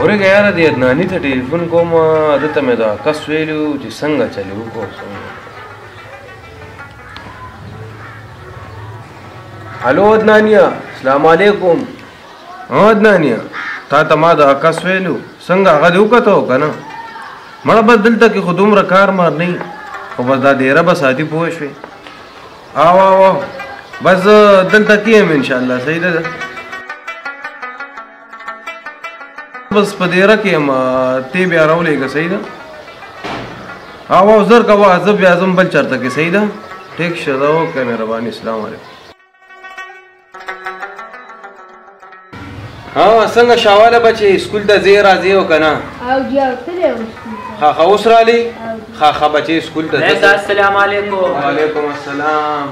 ورګه یاره دې عدناني ته ټلیفون کوم دته مې دا کس ویلو چې څنګه چلې وکړو هلو عدنانیه السلام علیکم عدنانیه تا ته ما دا کس ویلو څنګه هغه دې وکتو که نه مړه بس دلته کې خو دومره کار مار نه خو بس دا ډېره به ساتي پوه شوې او بس دلته کې یم انشاءالله صحیح ده بس په دیره کې یم تی بیا راولېږه صحیح ده او زر کوه زه بیا ځم بل چېرته کې صحیح ده ټیک شه ده اوکې مهرباني السلام علیکم څنګه شاواله بچې سکول ته ځې راځې او که نه اوس رالی ښه بچې سکول ته السلام علیکم وعلیکم السلام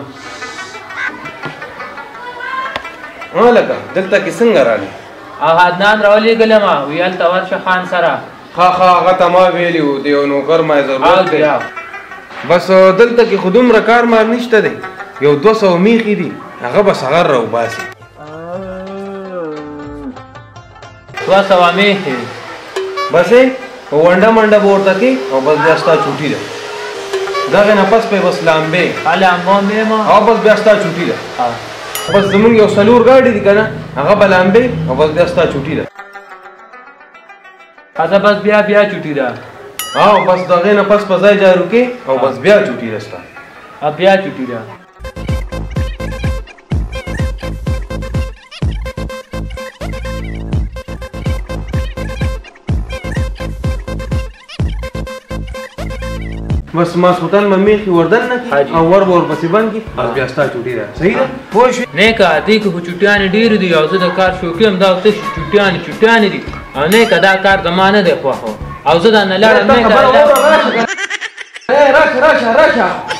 لکه دلته کې څنګه رالی عدنان راولېږلم ویل ته ورشه خان سره هغه ته ما ویلي و د یو نوکر ما ضرورت دی بس دلته کې خو دومره کار مار نشته دی یو 200 میخې دي هغه به سهار راوباسي 200 میخې بس ونډه منډه به ورته کې او بس بیا ستا چوټي ده دغې نه پس پې بس لامبې او بس بیا ستا چوټي ده بس زمونږ یو 4 ګاډي دي که نه هغه به لامبې او بس بیا ستا چوټي ده بس بیا چوټي ده بس دغې نه پس په ځای جارو کې او بس بیا چوټي ده ستا بیا چوټي ده بس ماسخوتن به میخې وردن نه کړي او ور به ورپسې بند کړي بس بیا ستا چوټي ده صحیح ده پوه شوې نیکه دې کې خو چوټیانې ډېرې دي او زه د کار شوقي یم دا تش چوټیانې دي او نیکه دا کار زما نه دی خوښ او زه دا نه لاړم راشه